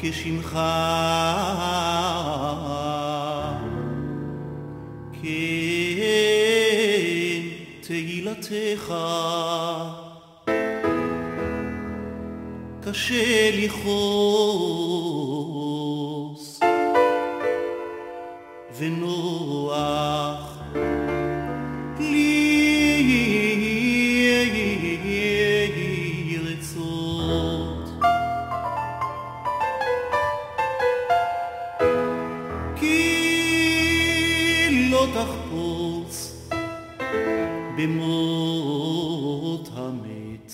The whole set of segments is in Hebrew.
כשמך, כן תהילתך. קשה לכעוס ונוח לי רצות, כי לא תחפוץ במות המת,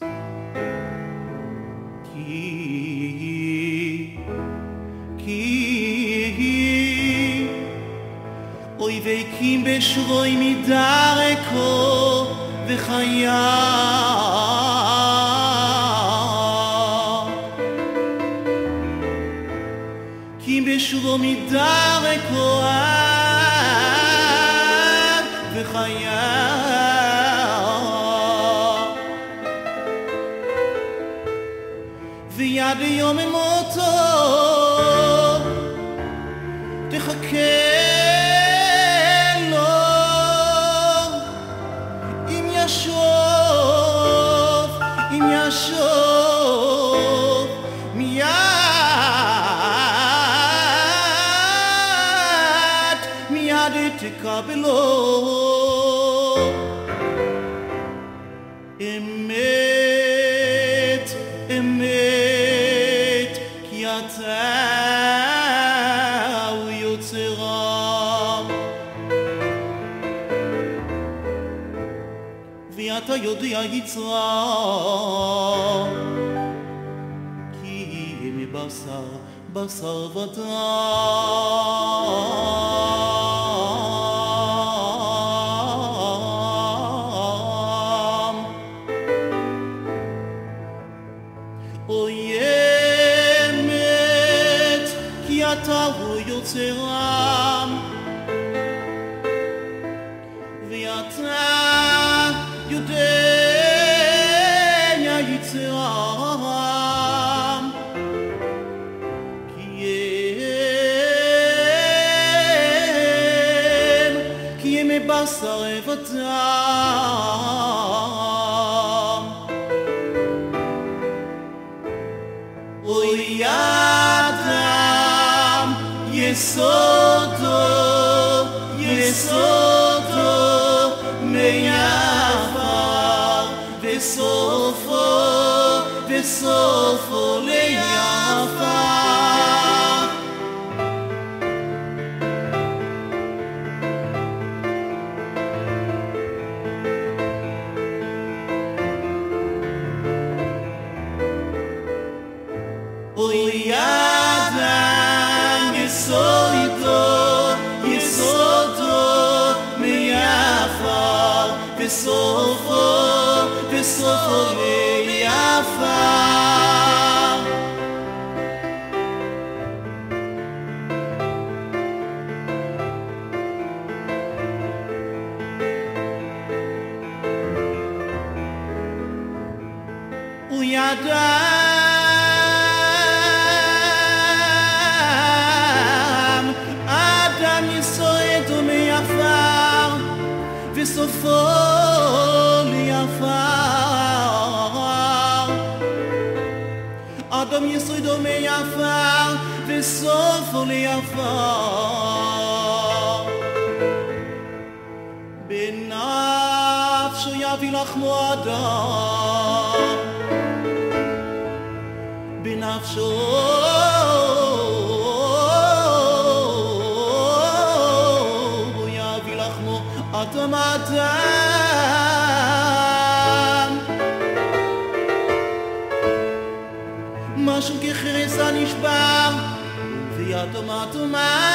כי אויביקים בשרוי מדרכו וחיה, כי בשרו מדרכו וחיה, ויד יום מותו תחכה לו, אם ישוב מיד תקבלו. אמת, אמת, כי אתה הוא יוצרם, ואתה יודע יצרם, כי הם בשר ודם. אוי אמת, כי אתה הוא יוצרם, ואתה יודע יצרם, כי הם בשר ודם. אוי אדם יסודו מעפר, וסופו לעפר. אוי אדם יסודו מעפר, וסופו לעפר. אוי אדם יסודו מעפר, וסופו לעפר. אדם יסודו מעפר, וסופו לעפר. בנפשו יביא לחמו אדם, בנפשו יביא לחמו אדם. משהו כחרס הנשבר, ויתום אדם.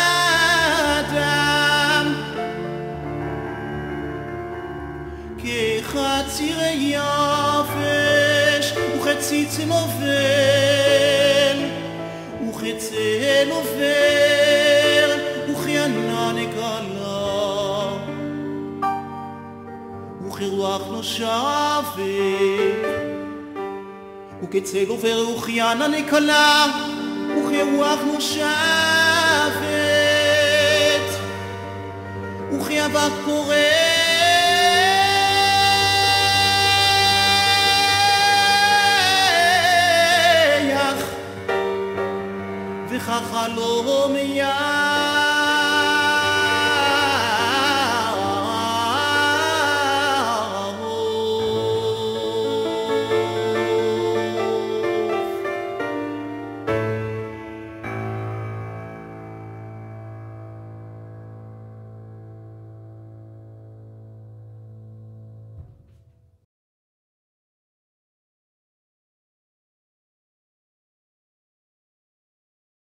כחציר יבש וכציץ נובל, וכצל עובר וכענן נגלה, וכרוח נושבת, וכצל עובר וכענן נגלה, וכרוח נושבת וכאבק פורח